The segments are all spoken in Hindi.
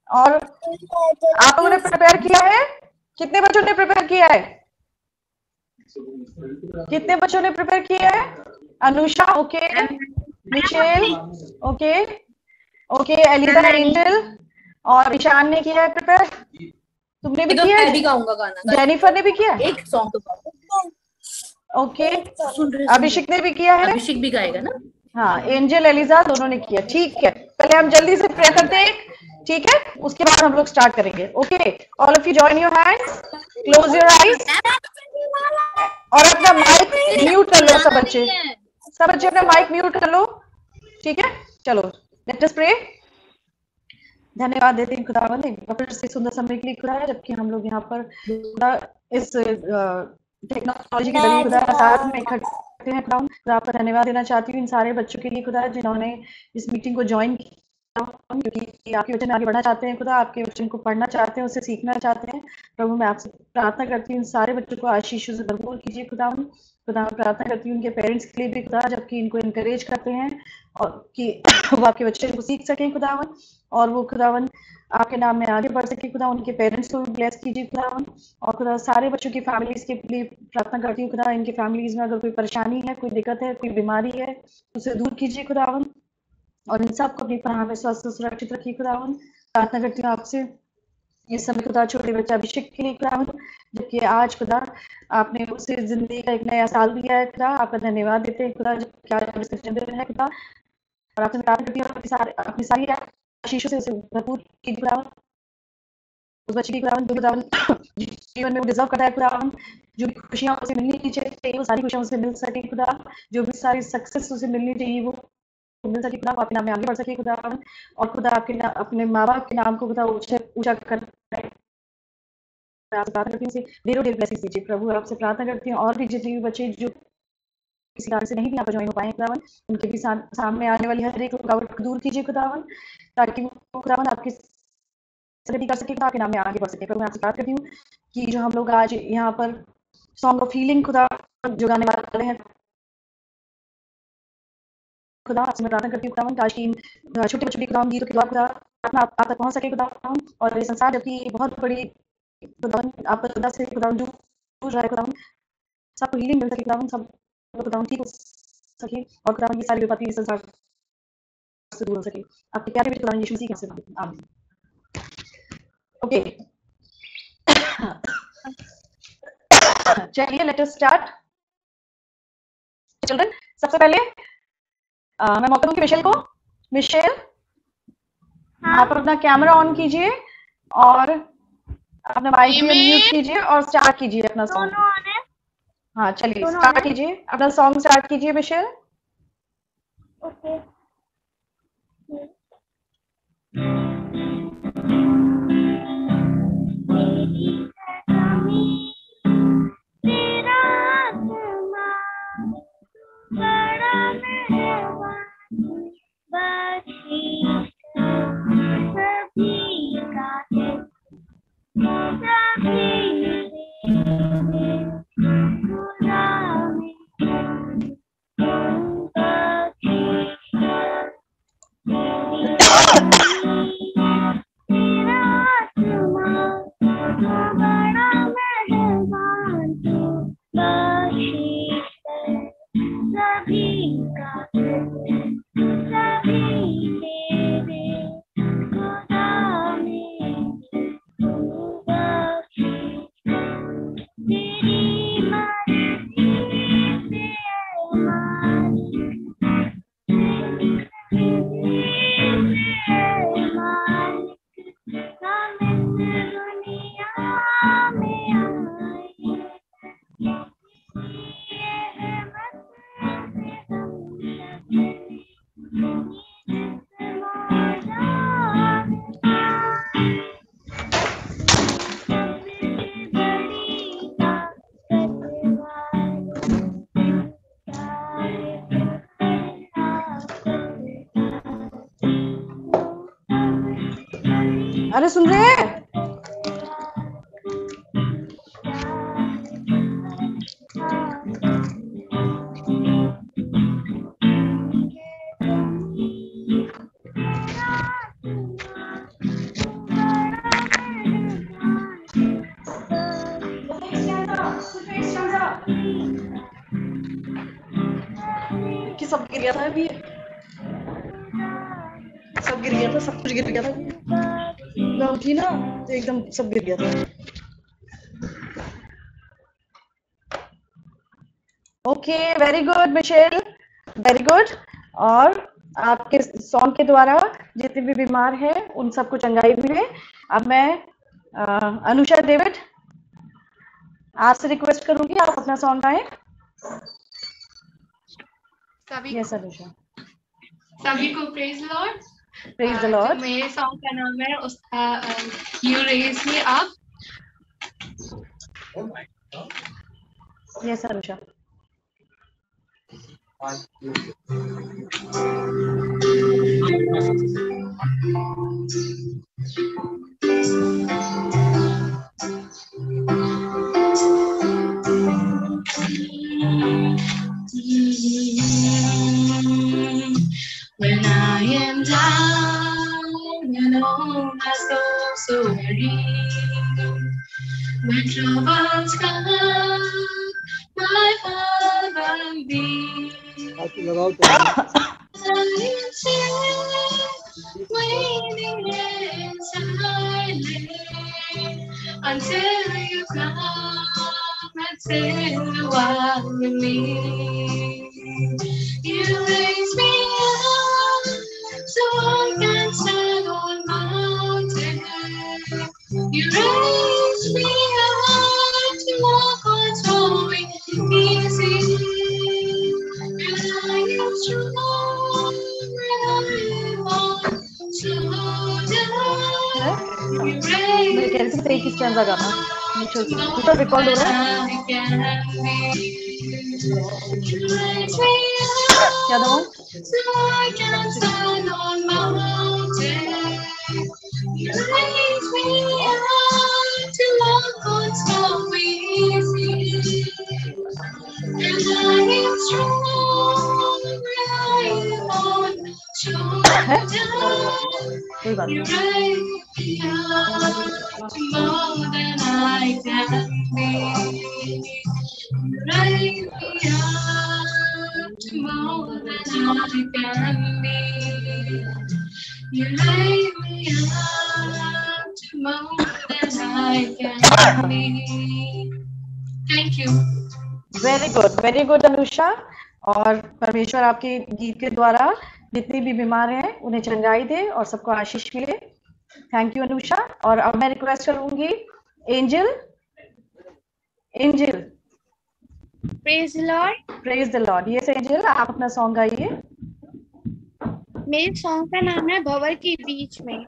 और आप लोगों ने प्रिपेयर किया है? कितने बच्चों ने प्रिपेयर किया है? कितने बच्चों ने प्रिपेयर किया है? Anusha, okay, Michelle, okay, okay, Eliza, Angel और ईशान ने किया है प्रिपेयर। तुमने भी तो किया मैं है? भी गाऊंगा गाना। जेनिफर ने भी किया है? एक सॉन्ग तो गाओ। ओके, सुन रहे अभिषेक ने भी किया है? अभिषेक भी गाएगा ना? हाँ, एंजल, एलिजा दोनों ने किया। ठीक है, पहले हम जल्दी से प्रे करते हैं, ठीक है, उसके बाद हम लोग स्टार्ट करेंगे। Okay, all of you join your hands, close your eyes और अपना माइक म्यूट कर लो। सब बच्चे अपना माइक म्यूट कर लो, ठीक है। चलो लेट अस प्रे। धन्यवाद देते हैं खुदावंद फिर से सुंदर समय के लिए खुदा, जबकि हम लोग यहाँ पर खुदा इस टेक्नोलॉजी के जरिए खुदा साथ में इकट्ठे हैं। खुदा आपका धन्यवाद देना चाहती हूँ इन सारे बच्चों के लिए खुदा, जिन्होंने इस मीटिंग को ज्वाइन किया, क्योंकि आपके वचन आगे बढ़ना चाहते हैं खुदा, आपके वचन को पढ़ना चाहते हैं, उससे सीखना चाहते हैं। प्रभु मैं आपसे प्रार्थना करती हूँ इन सारे बच्चों को आशीषों से भरपूर कीजिए खुदा। खुदा प्रार्थना करती हूँ उनके पेरेंट्स के लिए भी खुदा, जबकि इनको इनकरेज करते हैं और कि वो आपके बच्चे को सीख सकें खुदावन, और वो खुदावन आपके नाम में आगे बढ़ सके खुदा। उनके पेरेंट्स को भी ब्लेस कीजिए खुदावन, और खुदा सारे बच्चों की फैमिलीज के लिए प्रार्थना करती हूँ खुदा, इनकी फैमिलीज में अगर कोई परेशानी है, कोई दिक्कत है, कोई बीमारी है, उसे दूर कीजिए खुदावन, और इन सबको अपनी पनाह में स्वस्थ सुरक्षित रखिए खुदावन। प्रार्थना करती हूँ आपसे इस समय खुदा छोटे बच्चा अभिषेक के लिए खुदावन, जबकि आज खुदा आपने उसे जिंदगी का एक नया साल दिया है खुदा, आपका धन्यवाद देते हैं खुदा, जबकि आज जन्मदिन है खुदा, और आपसे प्रार्थना करती हूँ अपनी सारी आशीषों से उसे भरपूर कीजिए खुदावन। उस बच्चे की खुदावन जो खुदावन जीवन में वो डिजर्व करता है खुदावन, जो भी खुशियां उसे मिलनी चाहिए वो सारी खुशियां उसे मिल सके खुदा, जो भी सारी सक्सेस उसे मिलनी चाहिए वो मिल सके खुदा, आपके नाम में आगे बढ़ सके खुदा, और खुदा आपके अपने माँ बाप के नाम को खुदा ऊंचा कर प्रार्थना करती हूँ, ढेरों ढेर ब्लेसिंग्स दीजिए प्रभु। आपसे प्रार्थना करती हूँ और भी जितने भी बच्चे जो किसी कारण से नहीं भी यहाँ पर ज्वाइन हो पाए खुदावन, उनके भी सामने आने वाली हर एक रुकावट को दूर कीजिए खुदावन, ताकि वो खुदावन आपकी स्टडी कर सके, आपके नाम में आगे बढ़ सके। प्रभु मैं आपसे बात करती हूँ कि जो हम लोग आज यहाँ पर सॉन्ग ऑफ हीलिंग खुदा जो गाने वाले हैं खुदा, आपसे मैं प्रार्थना करती हूँ खुदावन, आज की छोटे बच्चों की खुदावन गीतों के द्वारा खुदा अपना आप तक पहुँच सके खुदावन, और ये संसार जबकि बहुत बड़ी खुदावन आप खुदा से खुदावन दूर रहा है खुदावन, सबको हीलिंग मिल सके खुदावन, सब खुदावन ठीक हो सके, और खुदावन ये सारी विपत्ति संसार से दूर हो सके। आपके प्यारे बेटे खुदावन यीशु मसीह के नाम से आमीन। ओके, चलिए लेट अस स्टार्ट चिल्ड्रन। सबसे पहले मैं मौका दूंगी मिशेल को। मिशेल, आप अपना कैमरा ऑन कीजिए और अपना माइक भी म्यूट कीजिए और स्टार्ट कीजिए अपना सॉन्ग। हाँ चलिए स्टार्ट कीजिए, अपना सॉन्ग स्टार्ट कीजिए मिशेल। ओके। अरे सुन रहे हैं? गिर गया था अभी, सब गिर गया था, सब कुछ गिर गया था। मैं उठी ना तो एकदम सब गिर गया था। Okay, very good Michelle, very good. और आपके सॉन्ग के द्वारा जितने भी बीमार हैं उन सबको चंगाई मिले। अब मैं अनुषा डेविड आपसे रिक्वेस्ट करूंगी, आप अपना सॉन्ग गाएं। यस अनुषा। सभी को प्रेज लॉर्ड। प्रेज द जो लॉर्ड। मेरे सॉन्ग का नाम है उसका you raise me up. Yes Anusha. When I am down and oh my soul so weary, when troubles come, my heart will be. Waiting in silence until you come and say you are with me. You raise me up so I can stand on mountains. You raise me up to walk on flowing easy. And I am strong when I am on slow down. You मैं कह रही थी एक ही स्टैंजा गाना। मुझे रिकॉर्ड हो रहा है क्या दो? so I can stand on mountains. You raise me up to walk on snowy seas. And I am strong when I am on कोई बात you नहीं। raise me up to more than I can be. You raise me up to more than I can be. You raise me up to more than I can be. Thank you. Very good Anusha. और परमेश्वर आपके गीत के द्वारा जितने भी बीमार हैं उन्हें चंगाई दे और सबको आशीष मिले। Thank you Anusha. और अब मैं रिक्वेस्ट करूंगी Angel. Angel praise Lord. Praise the Lord. Yes Angel, आप अपना सॉन्ग गाइए। मेरे सॉन्ग का नाम है भंवर के बीच में।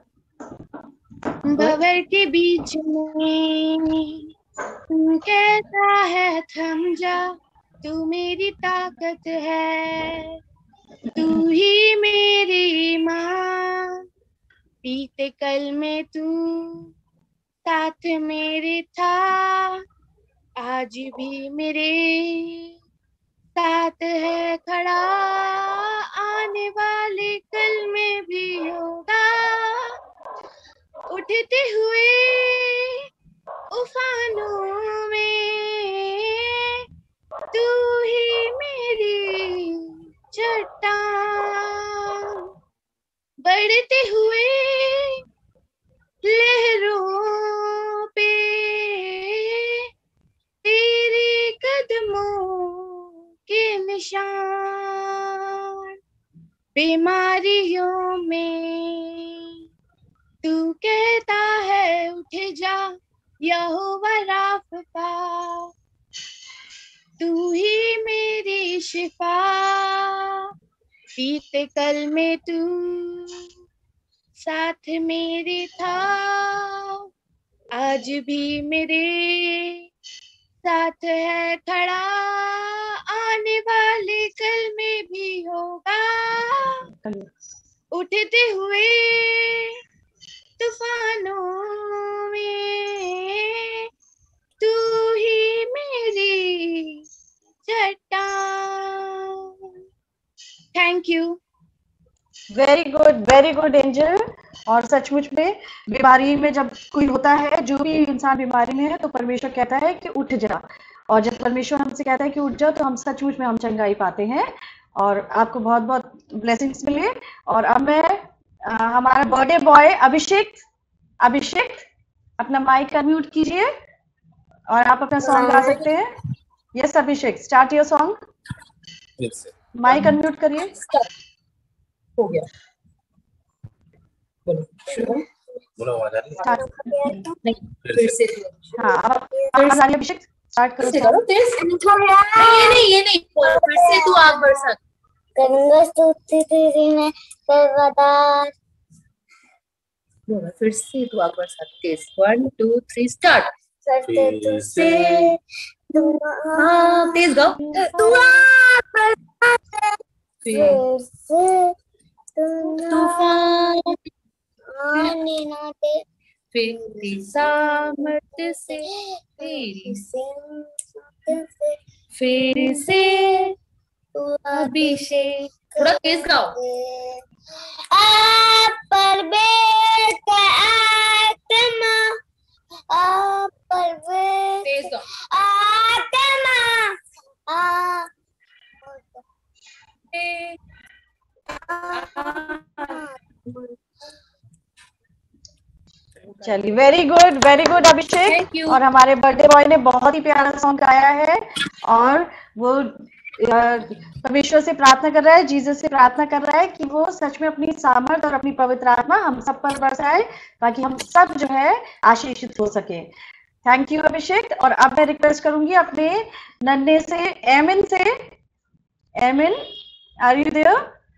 भंवर के बीच में तू कैसा है, थम जा, तू मेरी ताकत है, तू ही मेरी माँ। बीते कल में तू साथ मेरे था, आज भी मेरे साथ है खड़ा, आने वाले कल में भी होगा। उठते हुए उफानों में तू ही मेरी चट्टान, बढ़ते हुए लहरों पे तेरे कदमों के निशान। बीमारियों में तू कहता है उठ जा, यहोवा राफा, तू ही मेरी शिफा। बीते कल में तू साथ मेरे था, आज भी मेरे साथ है खड़ा, आने वाले कल में भी होगा। उठते हुए तूफानों में तू ही मेरी चट्टान। Thank you. Very good Angel. और सचमुच में बीमारी में जब कोई होता है, जो भी इंसान बीमारी में है, तो परमेश्वर कहता है कि उठ जा। और जब परमेश्वर हमसे कहता है कि उठ जाओ, तो हम सचमुच में हम चंगाई पाते हैं। और आपको बहुत बहुत ब्लेसिंग्स मिले। और अब मैं हमारा बर्थडे बॉय अभिषेक, अभिषेक अपना माइक अनम्यूट कीजिए और आप अपना सॉन्ग गा सकते हैं। Yes Abhishek, start your song, mic unmute करिए। हो गया, बोलो शुरू। बोलो आवाज आ रही है? नहीं फिर से हाँ अब आवाज आ रही है अभिषेक, स्टार्ट करो से song। करो तेज। नहीं ये नहीं फिर से तू आग बरसा। गंगा स्तुति तेरी मैं सर्वदा। बोलो फिर से तू आग बरसा तेज। 1 2 3 स्टार्ट। करते तुझसे हाँ तेज गाओ। फिर से तूफान आने ना दे तेरी सामर्थ्य से तेरी फिर से अभिषेक। थोड़ा तेज गाओ। आप पर बेटा आत्मा, आप पर तेज बेटा गाओ। आत्मा, चलिए very good Abhishek. Thank you. और हमारे बर्थडे बॉय ने बहुत ही प्यारा सॉन्ग गाया है और वो परमेश्वर से प्रार्थना कर रहा है, जीसस से प्रार्थना कर रहा है कि वो सच में अपनी सामर्थ और अपनी पवित्र आत्मा हम सब पर बरसाए ताकि हम सब जो है आशीषित हो सके। Thank you Abhishek. और अब मैं रिक्वेस्ट करूंगी अपने नन्हे से एमिन से। Emin, are you there?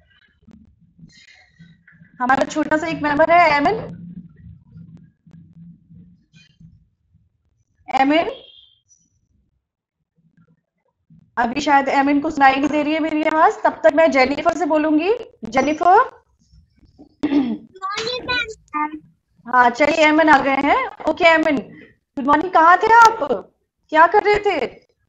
हमारा छोटा सा एक मेंबर है एमिन। एमिन, अभी शायद एमिन को सुनाई नहीं दे रही है मेरी आवाज। तब तक मैं जेनिफर से बोलूंगी। जेनिफर। हाँ चलिए एमिन आ गए हैं। Okay Emin, good morning. कहाँ थे आप, क्या कर रहे थे?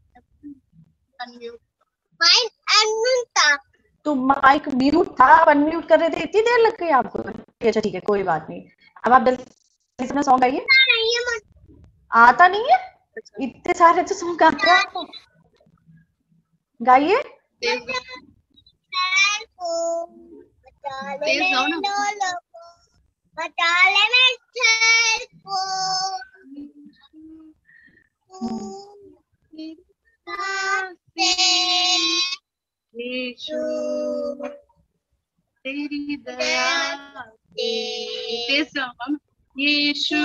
तो माइक म्यूट था, आप अनम्यूट कर रहे थे, इतनी देर लग गई आपको? अच्छा ठीक है, कोई बात नहीं। अब आप जल्दी से अपना सॉन्ग गाइए। आता नहीं है? इतने सारे तो सॉन्ग गाते हैं आपको, गाइए। तेज गाओ ना। यीशु तेरी दया तेज गाओ। यीशु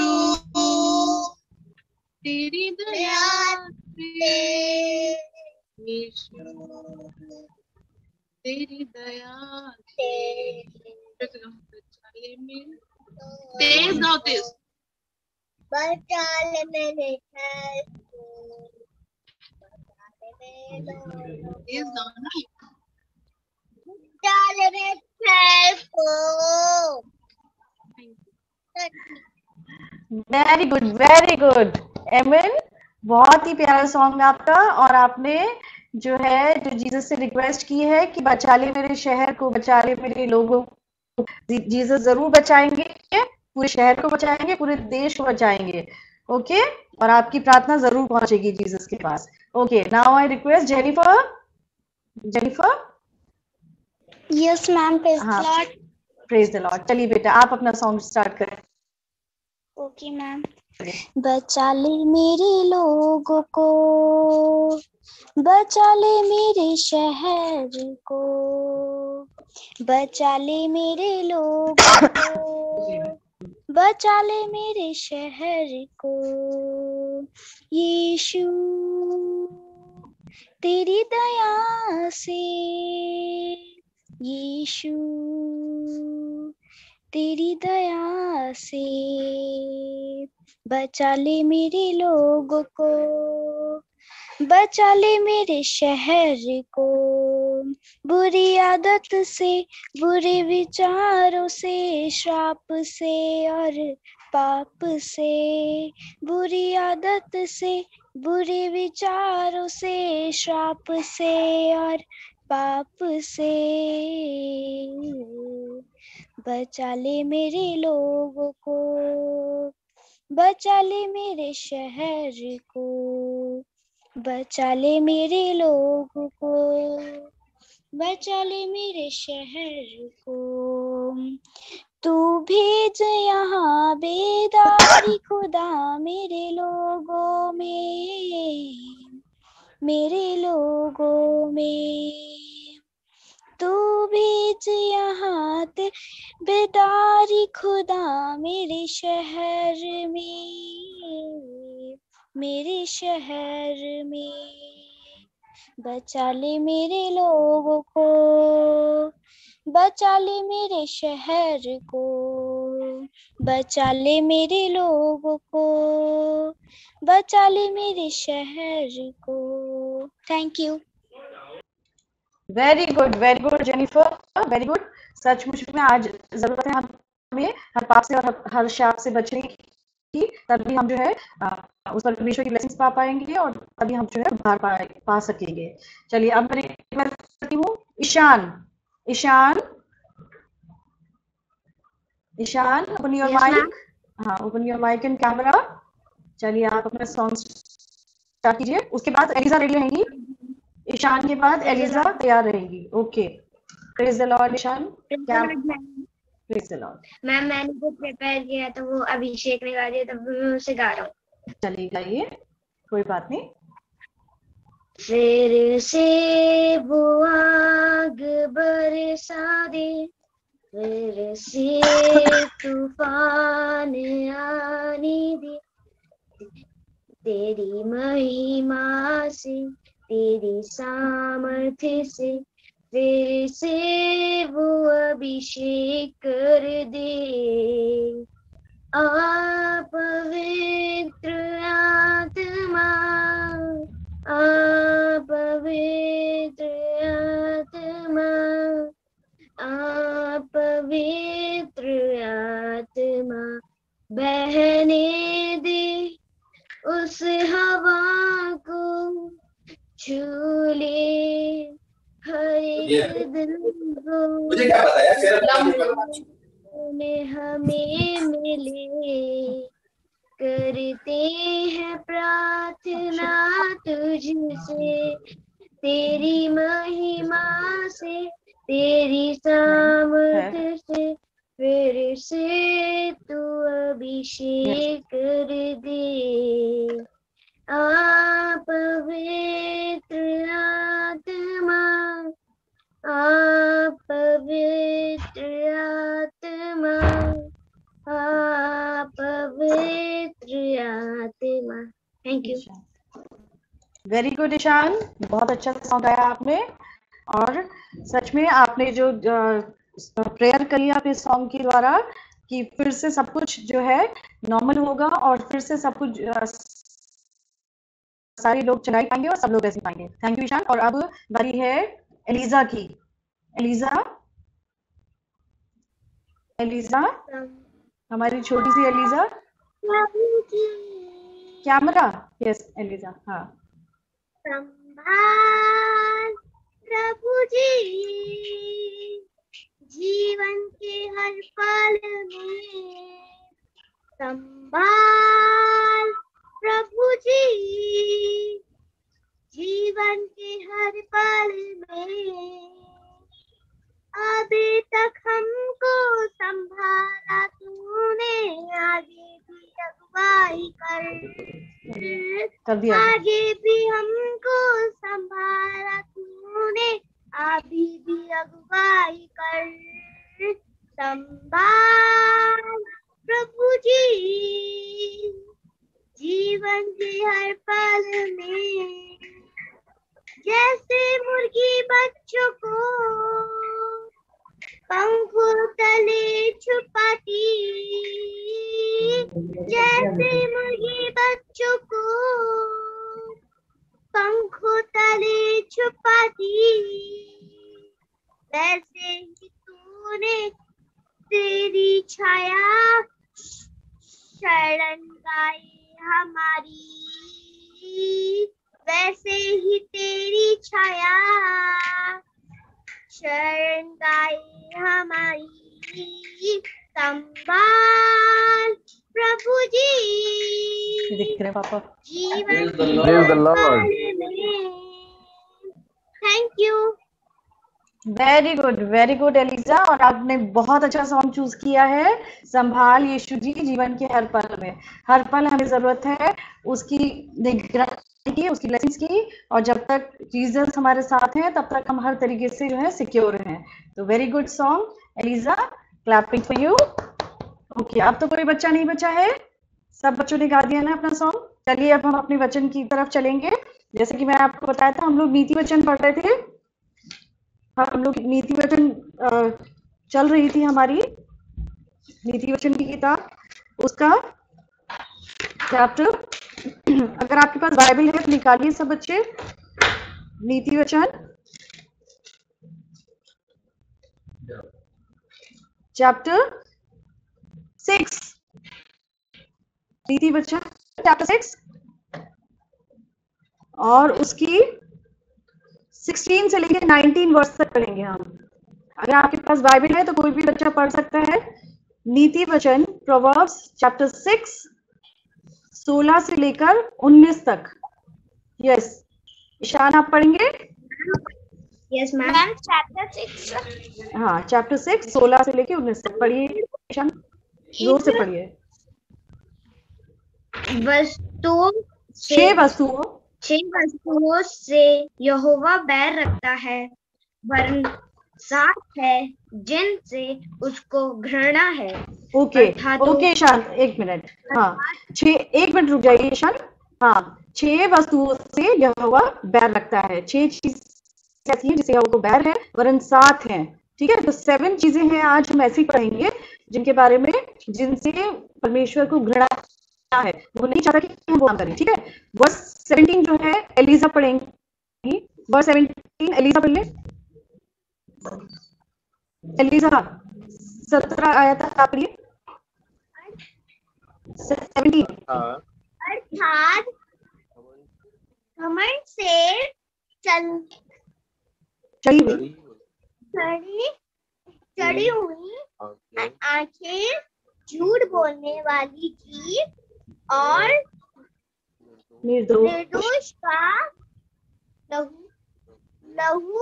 तेरी दया यीशु तेरी दया तेज गाओ तेज। बचा ले मेरे हेल्प को, तेज गाओ ना। बचा ले मेरे हेल्प को। वेरी गुड एमिन, बहुत ही प्यारा सॉन्ग आपका। और आपने जो है जो जीसस से रिक्वेस्ट की है कि बचा ले मेरे शहर को, बचा ले मेरे लोगों को, जीसस जरूर बचाएंगे, पूरे शहर को बचाएंगे, पूरे देश को बचाएंगे। ओके, और आपकी प्रार्थना जरूर पहुंचेगी जीसस के पास। Okay, now I request Jennifer. Jennifer. Yes ma'am, praise हाँ, लॉर्ड। Praise the Lord. चलिए बेटा आप अपना सॉन्ग स्टार्ट करें। Okay ma'am. बचा ले मेरे लोगों को, बचा ले मेरे शहर को, बचा ले मेरे लोगों को, बचा ले मेरे शहर को। यीशु तेरी दया से, यीशु तेरी दया से, बचा ले मेरे लोगों को, बचा ले मेरे शहर को। बुरी आदत से, बुरे विचारों से, श्राप से और पाप से, बुरी आदत से, बुरे विचारों से, श्राप से और पाप से, बचा ले मेरे लोगों को, बचा ले मेरे शहर को, बचा ले मेरे लोगों को। बचा ले मेरे शहर को। तू भेज यहाँ बेदारी खुदा मेरे लोगों में, मेरे लोगों में। तू भेज यहाँ बेदारी खुदा मेरे शहर में, मेरे शहर में। बचा ले मेरे लोगों को, बचा ले मेरे शहर को, बचा ले मेरे लोगों को, बचा ले मेरे शहर को। Thank you. Very good Jennifer, very good. सचमुच में आज जरूरत है हमें हर पाप से और हर शाप से बचने की, तभी हम जो है उस पर परमेश्वर की ब्लेसिंग्स पा पाएंगे और तभी हम जो है उद्धार पा सकेंगे। चलिए अब मैं एक बार करती हूँ Ishaan. Ishaan, Ishaan open your mic. हाँ, open your mic and camera. चलिए आप अपना सॉन्ग स्टार्ट कीजिए। उसके बाद एलिजा रेडी रहेंगी, ईशान के बाद एलिजा तैयार रहेंगी। Okay, praise the Lord. Ishaan, क्या प्रेज द लॉर्ड। मैम मैंने जो प्रिपेयर किया था वो अभिषेक ने गा दिया, तब मैं उसे गा रहा हूँ। चलिए गाइए, कोई बात नहीं। फिर से वो आग बरसा दे, फिर से तूफान आने दे, तेरी महिमा से, तेरी सामर्थ्य से, फिर से वो अभिषेक कर दे। आप पवित्र आत्मा, आप पवित्र आत्मा, आप पवित्र आत्मा बहने दे, उस हवा को छू ले, हर एक दिल को मुझे क्या पता यार, में हमें मिले। करते हैं प्रार्थना तुझसे, तेरी महिमा से, तेरी सामर्थ्य से, फिर से तू अभिषेक कर दे। आप पवित्र आत्मा, आप पवित्र आत्मा, आप पवित्र आत्मा। Thank you. Very good Ishaan, बहुत अच्छा सॉन्ग गाया आपने। और सच में आपने जो प्रेयर करी आपने सॉन्ग के द्वारा कि फिर से सब कुछ जो है नॉर्मल होगा और फिर से सब कुछ सारे लोग चढ़ाई पाएंगे और सब लोग ऐसे पाएंगे। Thank you Ishaan. और अब बारी है एलिजा की। एलिजा, एलिजा, हमारी छोटी सी एलिजा। Camera, yes Eliza. हाँ, संभाल प्रभु जी जीवन के हर पल में, संभाल प्रभु जी जीवन के हर पल में। अभी तक हमको संभाला तूने, आगे भी अगुवाई कर दिया, आगे भी हमको संभाला तूने, अभी भी अगुवाई कर। संभाल प्रभु जी जीवन के हर पल में। जैसे मुर्गी बच्चों को पंखों तले छुपाती, जैसे मुर्गी बच्चों को पंखों तले छुपाती, वैसे ही तूने तेरी छाया शरण गाई हमारी, वैसे ही तेरी छाया शरण गाई हमारी। संभाल प्रभु जी दिख रहे पापा जीवन में। Thank you. Very good Eliza, और आपने बहुत अच्छा सॉन्ग चूज किया है। संभाल यीशु जी जीवन के हर पल में, हर पल हमें जरूरत है उसकी निगरानी की, उसकी ब्लेसिंग्स की, और जब तक जीसस हमारे साथ हैं तब तक हम हर तरीके से जो है सिक्योर हैं। तो very good song Eliza, clapping for you. Okay, अब तो कोई बच्चा नहीं बचा है, सब बच्चों ने गा दिया ना अपना सॉन्ग। चलिए अब हम अपने वचन की तरफ चलेंगे। जैसे कि मैं आपको बताया था, हम लोग नीति वचन पढ़ रहे थे। हम लोग नीति वचन चल रही थी हमारी नीति वचन की किताब, उसका चैप्टर। अगर आपके पास बाइबल है तो निकालिए सब बच्चे, नीति वचन चैप्टर 6, नीति वचन चैप्टर 6 और उसकी 16 से लेकर 19 वर्ष तक पढ़ेंगे हम। अगर आपके पास बाइबल है तो कोई भी बच्चा पढ़ सकता है। नीति वचन प्रोवर्ब्स चैप्टर 6 16 से लेकर 19 तक। यस ईशान, आप पढ़ेंगे? Yes ma'am, chapter 6। हाँ चैप्टर 6 16 से लेकर 19 तक पढ़िए ईशान, जोर से पढ़िए। वस्तुओं छह वस्तुओं से यहोवा बैर रखता है, वरन 7 है जिनसे उसको घृणा है। ओके ओके ईशान, एक मिनट। हाँ 6, एक मिनट रुक जाइए ईशान। हाँ 6 वस्तुओं से यहोवा बैर रखता है, 6 चीज ऐसी है जिसे यहोवा को बैर है, वरन 7 हैं। ठीक है, तो 7 चीजें हैं आज हम ऐसे ही पढ़ेंगे जिनके बारे में, जिनसे परमेश्वर को घृणा है, वो नहीं चाहता कि हम वो काम करें। ठीक है, वर्स 17 जो है एलिजा पढ़ेंगी। वर्स 17 एलिजा पढ़ ले। एलिजा 17 आया था, आप पढ़िए 17। अर्थात घमंड से चढ़ी हुई आंखें, झूठ बोलने वाली जीभ और निर्दोष का लहू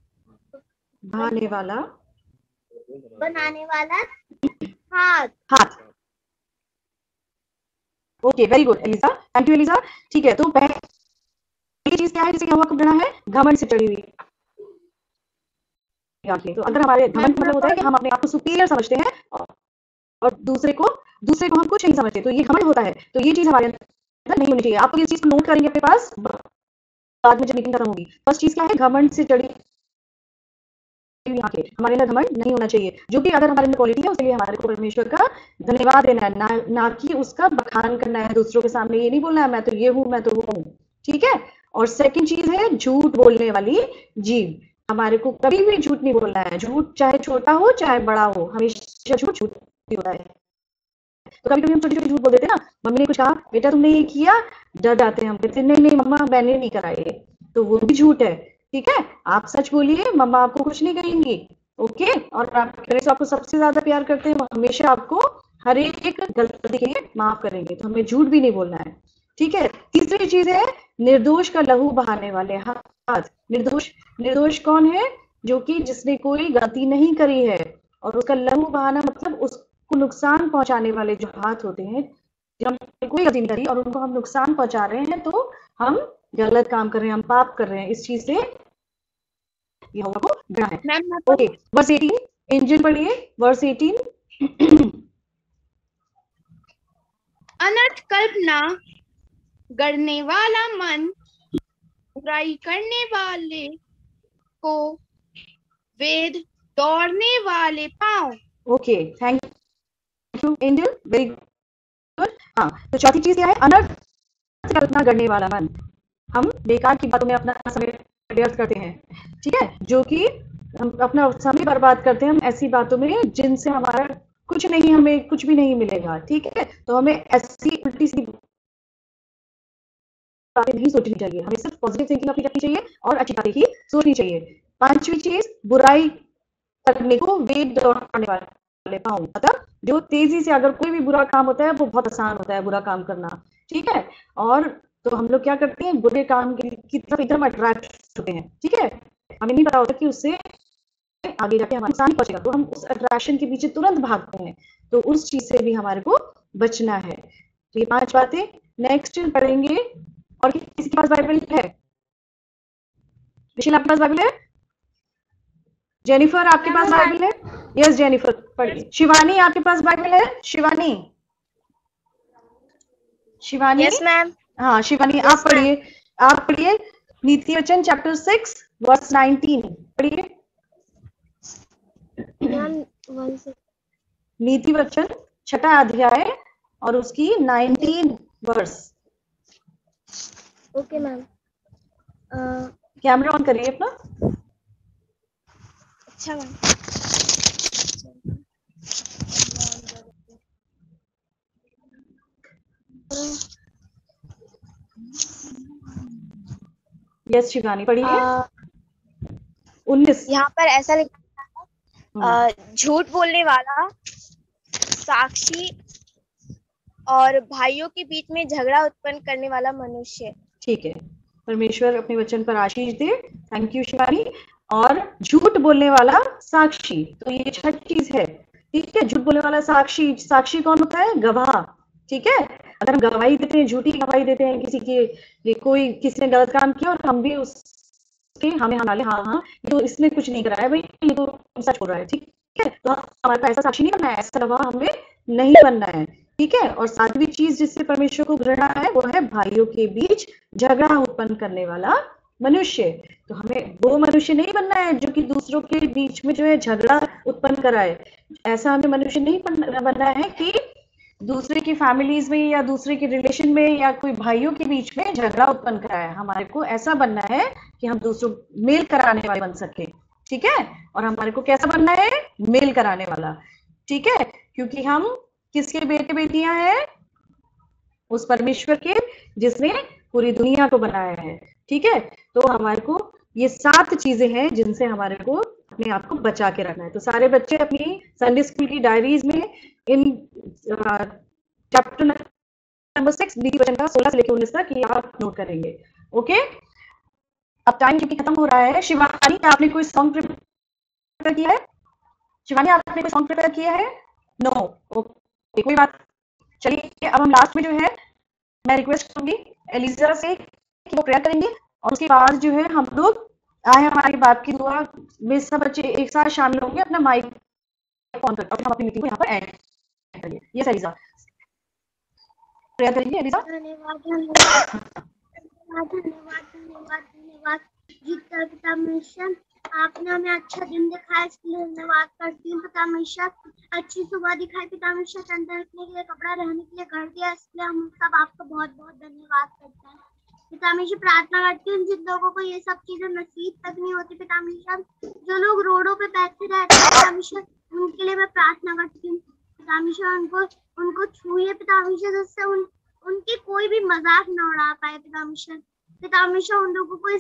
बनाने वाला हाथ। Okay very good Eliza, thank you Eliza. ठीक है, तो पहली चीज क्या है जिसे यहोवा को घृणा है? घमंड से चढ़ी हुई आंखें। तो अगर हमारे घमंड मतलब होता है कि हम अपने आप को सुपीरियर समझते हैं और दूसरे को हम कुछ नहीं समझते, तो ये घमंड होता है। तो ये चीज हमारे अंदर नहीं होनी चाहिए। आप तो इस चीज को नोट करेंगे अपने पास बाद में जब मीटिंग खत्म होगी। फर्स्ट चीज क्या है? घमंड से चढ़ी हुई आंखें। हमारे अंदर घमंड नहीं होना चाहिए। जो भी अगर हमारे अंदर क्वालिटी है उसके लिए हमारे को परमेश्वर का धन्यवाद देना है, ना कि उसका बखान करना है दूसरों के सामने। ये नहीं बोलना है मैं तो ये हूँ, मैं तो वो हूँ। ठीक है, और सेकंड चीज है झूठ बोलने वाली जीभ। हमारे को कभी भी झूठ नहीं बोलना है। झूठ चाहे छोटा हो चाहे बड़ा हो, हमेशा झूठ ही होता है। तो कभी कभी हम छोटी छोटी झूठ बोल देते हैं ना, मम्मी ने कुछ कहा बेटा तुमने ये किया, डर जाते हैं हम, कहते नहीं नहीं मम्मा मैंने नहीं करा ये, तो वो भी झूठ है। ठीक है, आप सच बोलिए, मम्मा आपको कुछ नहीं कहेंगी। ओके, और आपके पेरेंट्स आपको सबसे ज्यादा प्यार करते हैं, वो हमेशा आपको हर एक गलती के लिए माफ करेंगे। तो हमें झूठ भी नहीं बोलना है। ठीक है, तीसरी चीज है निर्दोष का लहू बहाने वाले हाथ। निर्दोष कौन है? जो कि जिसने कोई गलती नहीं करी है, और उसका लहू बहाना मतलब उसको नुकसान पहुंचाने वाले जो हाथ होते हैं। जब हम कोई गलती नहीं करी और उनको हम नुकसान पहुंचा रहे हैं तो हम गलत काम कर रहे हैं, हम पाप कर रहे हैं। इस चीज से यहोवा को घृणा है। ओके, वर्स 18 एंजल पढ़िए, वर्स 18। अनर्थ कल्पना गढ़ने वाला मन, बुराई करने वाले को वेद दौड़ने वाले पांव। Okay, thank you Angel, very good. हाँ, तो चौथी चीज क्या है? अनर्थ कल्पना करने वाला मन। हम बेकार की बातों में अपना समय व्यर्थ करते हैं। ठीक है, जो कि हम अपना समय बर्बाद करते हैं हम ऐसी बातों में जिनसे हमारा कुछ नहीं, हमें कुछ भी नहीं मिलेगा। ठीक है, तो हमें ऐसी उल्टी सी बातें नहीं सोचनी चाहिए, हमें सिर्फ पॉजिटिव थिंकिंग अपनी रखनी चाहिए और अच्छी बातें ही सोचनी चाहिए। पांचवी चीज, बुराई करने को वेग दौड़ाने वाले पांव। मतलब जो तेजी से, अगर कोई भी बुरा काम होता है वो बहुत आसान होता है बुरा काम करना। ठीक है, और तो हम लोग क्या करते हैं, बुरे काम की तरफ एकदम अट्रैक्ट होते हैं। ठीक है, हमें नहीं पता होता कि उससे आगे जाके हमारे नुकसान पहुंचेगा, तो हम उस अट्रैक्शन के पीछे तुरंत भागते हैं। तो उस चीज से भी हमारे को बचना है। तो ये 5 बातें नेक्स्ट पढ़ेंगे। और किसी के पास बाइबल है? विशाल आपके पास बाइबल है? जेनिफर आपके पास बाइबल है? यस जेनिफर पढ़िए। शिवानी आपके पास बाइबल है? Shivani, Shivani yes ma'am. हाँ शिवानी आप पढ़िए, आप पढ़िए नीति वचन चैप्टर 6 वर्स 19 पढ़िए। नीति वचन 6 अध्याय और उसकी 19 verse. Okay ma'am. Camera on करिए अपना। अच्छा मैम। यस शिवानी पढ़िए। 19 यहाँ पर ऐसा लिखा है, झूठ बोलने वाला, साक्षी और भाइयों के बीच में झगड़ा उत्पन्न करने वाला मनुष्य। ठीक है, परमेश्वर अपने वचन पर आशीष दे। Thank you Shivani. और झूठ बोलने वाला साक्षी, तो ये 6 चीज है। ठीक है, झूठ बोलने वाला साक्षी, साक्षी कौन होता है? गवाह। ठीक है, अगर हम गवाही देते हैं, झूठी गवाही देते हैं किसी की, कोई किसी ने गलत काम किया और हम भी उसके हमें हमारे हाँ तो इसने कुछ नहीं करा है भाई, ये तो सच बोल रहा है। ठीक है, तो हमारे पास ऐसा साक्षी नहीं बनना है, ऐसा गवाह हमें नहीं बनना है। ठीक है, और 7वीं चीज जिससे परमेश्वर को घृणा है वो है भाइयों के बीच झगड़ा उत्पन्न करने वाला मनुष्य। तो हमें वो मनुष्य नहीं बनना है जो कि दूसरों के बीच में जो है झगड़ा उत्पन्न कराए। ऐसा हमें मनुष्य नहीं बनना है कि दूसरे की फैमिलीज में या दूसरे के रिलेशन में या कोई भाइयों के बीच में झगड़ा उत्पन्न कराए। हमारे को ऐसा बनना है कि हम दूसरों मेल कराने वाले बन सके। ठीक है, और हमारे को कैसा बनना है? मेल कराने वाला। ठीक है, क्योंकि हम किसके बेटे बेटियां हैं? उस परमेश्वर के जिसने पूरी दुनिया को बनाया है। ठीक है, तो हमारे को ये 7 चीजें हैं जिनसे हमारे को अपने आप को बचा के रखना है। तो सारे बच्चे अपनी संडे स्कूल की डायरीज में इन चैप्टर नंबर 6 नीति वचन का 16 से लेकर 19 तक ये आप नोट करेंगे। ओके, अब टाइम क्योंकि खत्म हो रहा है। शिवानी आपने कोई सॉन्ग प्रिपेयर किया है? शिवानी आपने कोई सॉन्ग प्रिपेयर किया है? नो, ओके कोई बात। चलिए अब हम लास्ट में जो है मैं रिक्वेस्ट करूंगी एलिजा से कि वो प्रेयर करेंगे और उसके बाद जो है हम लोग आए हमारे बाप की दुआ में सब बच्चे एक साथ शामिल होंगे। अपना माइक ऑन करके और हम अपनी मीटिंग को यहाँ पर एंड करेंगे। यस एलिजा, प्रेयर करेंगे एलिजा। धन्यवाद धन्यवाद धन्यवाद धन्यवाद धन्यवाद जीता पिता परमेश्वर, आपने हमें अच्छा दिन दिखाया इसके लिए धन्यवाद करती हूँ पिता परमेश्वर। अच्छी सुबह दिखाई पिता परमेश्वर, अंदर रखने के लिए कपड़ा, रहने के लिए घर दिया, इसलिए हम सब आपका बहुत बहुत धन्यवाद करते हैं पिता परमेश्वर। प्रार्थना करती हूँ जिन लोगों को ये सब चीजें नसीब तक नहीं होती पिता परमेश्वर, जो लोग रोडों पे बैठे रहते हैं पिता परमेश्वर, उनके लिए मैं प्रार्थना करती हूँ पिता परमेश्वर। उनको छूए पिता परमेश्वर, जिससे उनकी कोई भी मजाक न उड़ा पाए पिता परमेश्वर। पिता परमेश्वर उन लोगों को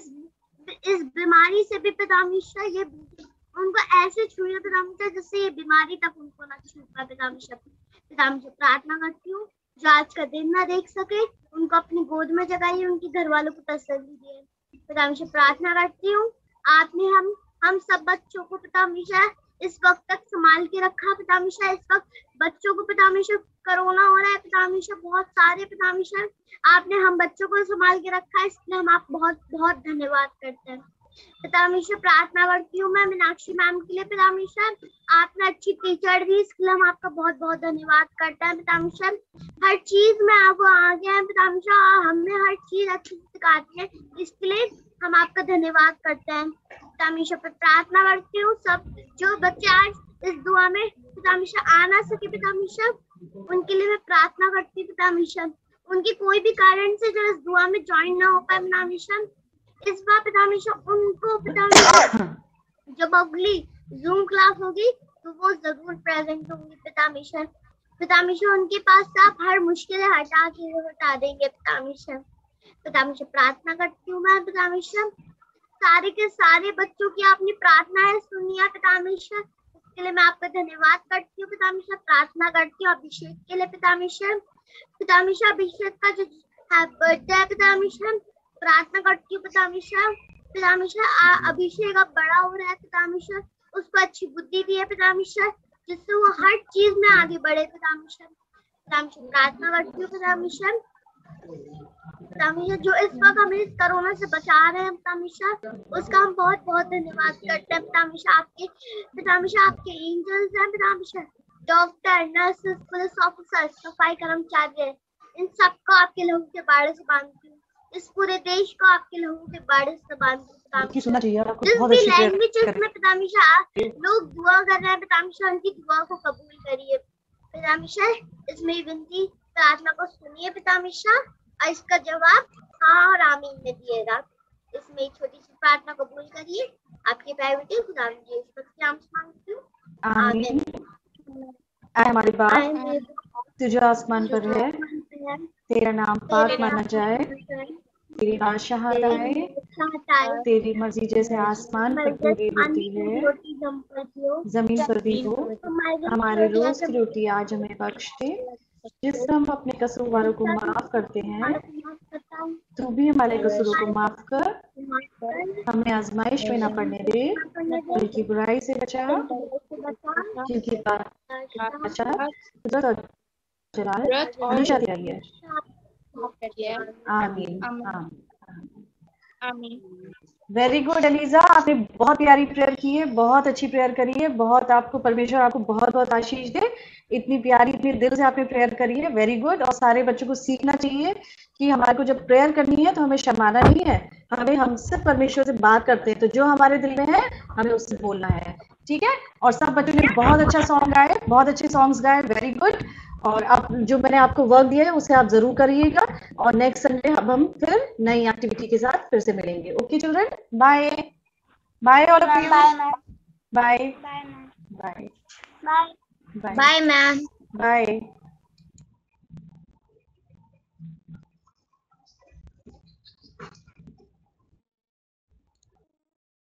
इस बीमारी से भी पिता परमेश्वर ये उनको ऐसे छूए पिता परमेश्वर जिससे ये बीमारी तक उनको न छू पाए पिता परमेश्वर। पिता परमेश्वर प्रार्थना करती हूँ जो आज का दिन ना देख सके उनको अपनी गोद में जगाइए, उनके घर वालों को तसल्ली दिए पिता परमेश्वर। प्रार्थना करती हूँ आपने हम सब बच्चों को पिता परमेश्वर इस वक्त तक संभाल के रखा पिता परमेश्वर। इस वक्त बच्चों को पिता परमेश्वर कोरोना हो रहा है पिता परमेश्वर, बहुत सारे पिता परमेश्वर आपने हम बच्चों को संभाल के रखा है, इसलिए हम आप बहुत बहुत धन्यवाद करते हैं पिता परमेश्वर। प्रार्थना करती हूँ मैं मीनाक्षी मैम के लिए पिता परमेश्वर, आपने अच्छी टीचर दी, इसके लिए हम आपका बहुत बहुत धन्यवाद करते हैं पिता परमेश्वर। हर चीज में आप आगे हैं पिता परमेश्वर, हमें हर चीज अच्छी सिखाती है, इसके लिए हम आपका धन्यवाद करते हैं पिता परमेश्वर। पर प्रार्थना करती हूँ सब जो बच्चे आज इस दुआ में पिता परमेश्वर आ ना सके पिता परमेश्वर, उनके लिए मैं प्रार्थना करती हूँ पिता परमेश्वर। उनकी कोई भी कारण से जो इस दुआ में ज्वाइन ना हो पाए पिता परमेश्वर, इस बार पिता परमेश्वर उनको पिता परमेश्वर जब अगली जूम क्लास होगी तो वो जरूर प्रेजेंट होंगी पिता परमेश्वर। पिता परमेश्वर उनके पास से आप हर मुश्किलें हटा देंगे पिता परमेश्वर। पिता परमेश्वर प्रार्थना करती हूँ मैं पिता परमेश्वर, सारे के सारे बच्चों की आपने प्रार्थना है सुनी है पिता परमेश्वर, इसके लिए मैं आपका धन्यवाद करती हूँ पिता परमेश्वर। प्रार्थना करती हूँ अभिषेक के लिए पिता परमेश्वर। पिता परमेश्वर अभिषेक का जो बर्थडे है पिता परमेश्वर, प्रार्थना करती हूँ पिता परमेश्वर। पिता परमेश्वर अभिषेक अब बड़ा हो रहा है पिता परमेश्वर, उसको अच्छी बुद्धि दी है पितामीश्वर, जिससे वो हर चीज में आगे बढ़े पितामीश्वर। पितामीश्वर प्रार्थना करती हूँ पितामीश्वर, पितामीश्वर जो इस वक्त हमें इस कोरोना से बचा रहे हैं पितामीश्वर, उसका हम बहुत बहुत धन्यवाद करते हैं पितामीश्वर। आपके एंजल्स हैं पितामीश्वर, डॉक्टर, नर्सेस, पुलिस ऑफिसर, सफाई कर्मचारी, इन सबको आपके लहू के बाड़े से बांधती हूँ। इस पूरे देश को आपके लहू के बाड़े से बांधती हूँ। सुनना चाहिए आपको, जिस बहुत भी अच्छी prayer लैंग्वेजेस में पितामीश्वर लोग दुआ कर रहे हैं पितामीश्वर, उनकी दुआ को कबूल करिए पितामीश्वर। इसमें विनती प्रार्थना को सुनिए पितामीश्वर, और इसका जवाब हाँ और आमीन में दिएगा। इसमें छोटी सी प्रार्थना कबूल करिए। आपके प्राइवेट खुदा जी इस वक्त नाम से मांगती हूँ, आमीन। ऐ हमारे बाप तू जो आसमान पर है, तेरा नाम पाक माना जाए, तेरी बादशाहत आए, तेरी मर्जी जैसे आसमान पर पूरी होती है जमीन पर भी हो। हमारे रोज की रोटी आज हमें बख्श दे, जिस हम अपने कसूरवारों को माफ करते हैं, तू भी हमारे कसूरों को माफ कर, हमें आजमाइश में न पड़ने दे, बल्कि बुराई से बचा, क्योंकि बादशाह, कुदरत और जलाल हमेशा तेरा ही है। आमीन। आमीन। वेरी गुड एलिजा, आपने बहुत प्यारी प्रेयर की है, बहुत अच्छी प्रेयर करी है, बहुत आपको परमेश्वर आपको बहुत बहुत आशीष दे। इतनी प्यारी, इतनी दिल से आपने प्रेयर करी है, वेरी गुड। और सारे बच्चों को सीखना चाहिए कि हमारे को जब प्रेयर करनी है तो हमें शर्माना नहीं है, हमें हमसे परमेश्वर से बात करते हैं तो जो हमारे दिल में है हमें उससे बोलना है, ठीक है। और सब बच्चों ने बहुत अच्छा सॉन्ग गाए, बहुत अच्छे सॉन्ग्स गाए, वेरी गुड। और अब जो मैंने आपको वर्क दिया है उसे आप जरूर करिएगा, और नेक्स्ट संडे अब हम फिर नई एक्टिविटी के साथ फिर से मिलेंगे। Okay children, bye bye all of you, bye bye bye bye ma'am. Bye.